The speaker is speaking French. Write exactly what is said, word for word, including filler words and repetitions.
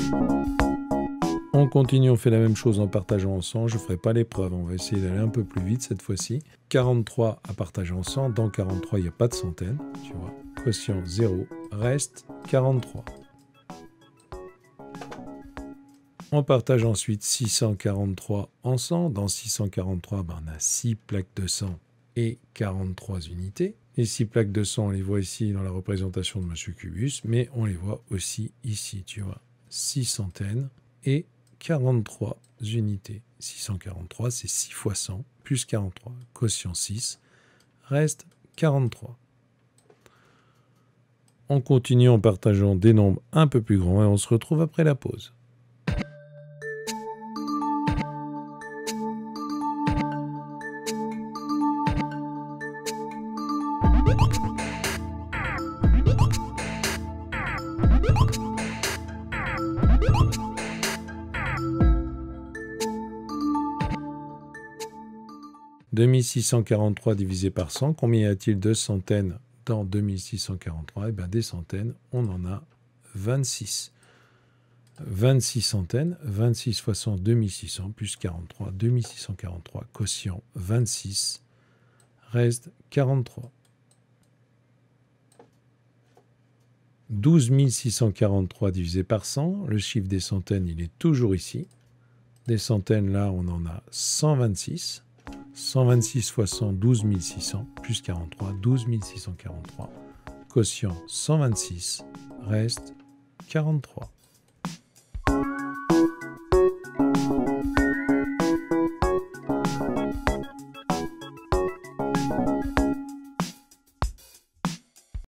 On continue, on fait la même chose en partageant en cent. Je ne ferai pas l'épreuve, on va essayer d'aller un peu plus vite cette fois-ci. quarante-trois à partager en cent. Dans quarante-trois, il n'y a pas de centaine. Tu vois, quotient zéro, reste quarante-trois. On partage ensuite six cent quarante-trois en cent. Dans six cent quarante-trois, ben, on a six plaques de cent et quarante-trois unités. Les six plaques de cent, on les voit ici dans la représentation de Monsieur Cubus, mais on les voit aussi ici, tu vois. six centaines et quarante-trois unités. six cent quarante-trois, c'est six fois cent, plus quarante-trois. Quotient six, reste quarante-trois. On continue en partageant des nombres un peu plus grands et on se retrouve après la pause. deux mille six cent quarante-trois divisé par cent, combien y a-t-il de centaines dans deux mille six cent quarante-trois? Eh bien, des centaines, on en a vingt-six. vingt-six centaines, vingt-six fois cent, deux mille six cents, plus quarante-trois, deux mille six cent quarante-trois, quotient vingt-six, reste quarante-trois. douze mille six cent quarante-trois divisé par cent, le chiffre des centaines, il est toujours ici. Des centaines, là, on en a cent vingt-six. cent vingt-six fois cent, douze mille six cents, plus quarante-trois, douze mille six cent quarante-trois. Quotient cent vingt-six, reste quarante-trois.